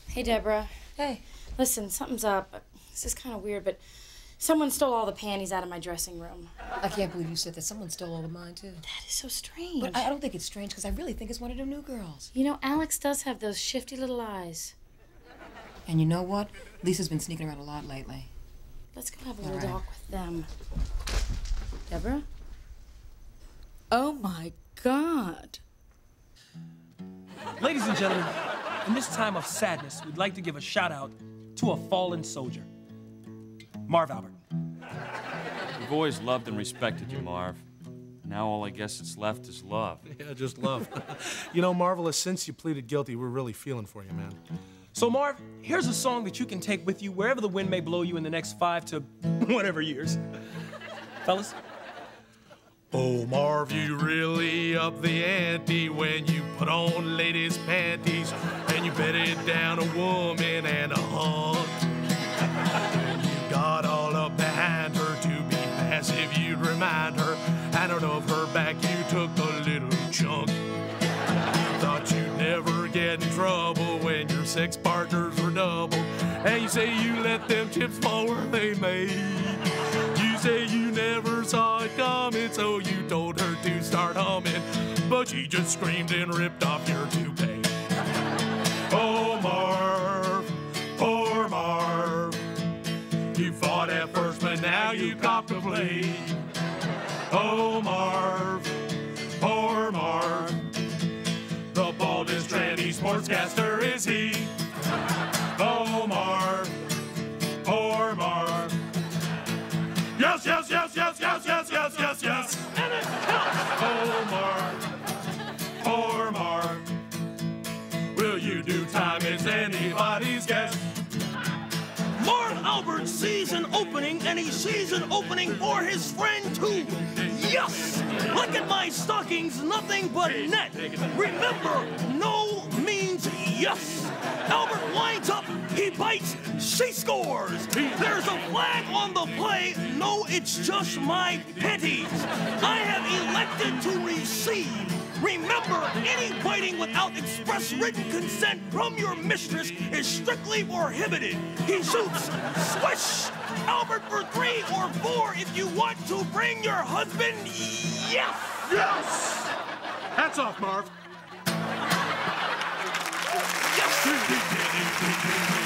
Hey, Debra. Hey. Listen, something's up. This is kind of weird, but someone stole all the panties out of my dressing room. I can't believe you said that. Someone stole all of mine, too. That is so strange. But I don't think it's strange, because I really think it's one of them new girls. You know, Alex does have those shifty little eyes. And you know what? Lisa's been sneaking around a lot lately. Let's go have a little talk with them. Debra? Oh, my God. Ladies and gentlemen, in this time of sadness, we'd like to give a shout-out to a fallen soldier, Marv Albert. We've always loved and respected you, Marv. Now all I guess that's left is love. Yeah, just love. You know, Marvelous, since you pleaded guilty, we're really feeling for you, man. So, Marv, here's a song that you can take with you wherever the wind may blow you in the next 5 to whatever years. Fellas? Oh, Marv, you really up the ante when you put on ladies' panties and you bedded down a woman and a hunt. And you got all up behind her to be passive, you'd remind her. And out of her back, you took a little chunk. You thought you'd never get in trouble when your sex partners were double. And you say you let them chips fall where they may. You say you never saw it coming, so you told her to start humming, but she just screamed and ripped off your toupee. Oh, Marv, poor Marv. You fought at first, but now you copped a blade. Oh, Marv, poor Marv. The baldest tranny sportscaster is he. Oh, Marv, poor Marv. Yes, yes, yes, yes, yes, yes, yes, yes, yes. And it counts. Oh, Marv, poor Marv. Will you do time? It's anybody's guess. Marv Albert's season opening, and he sees an opening for his friend, too. Yes! Look at my stockings, nothing but net. Remember, no means yes. Albert winds up, he bites, she scores. There's a flag on the play. No, it's just my panties. I have elected to receive. Remember, any biting without express written consent from your mistress is strictly prohibited. He shoots, swish. Albert for 3 or 4 if you want to bring your husband. Yes! Yes! Hats off, Marv. Yes!